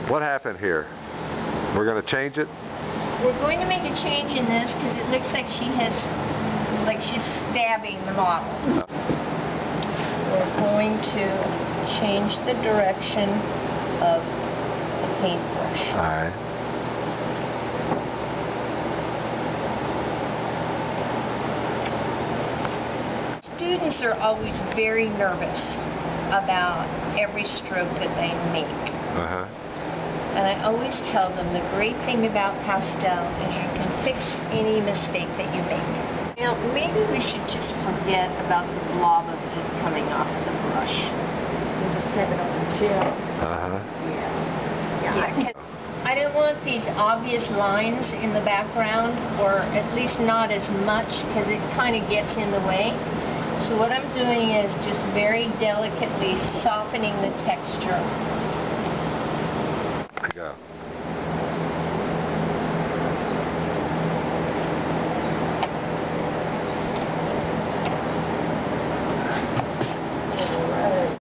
What happened here? We're going to change it? We're going to make a change in this because it looks like she's stabbing the model. We're going to change the direction of the paintbrush. All right. Students are always very nervous about every stroke that they make. And I always tell them the great thing about pastel is you can fix any mistake that you make. Now, maybe we should just forget about the blob of ink coming off of the brush and just have it on the gel. Yeah. I don't want these obvious lines in the background, or at least not as much, because it kind of gets in the way. So what I'm doing is just very delicately softening the texture. Go.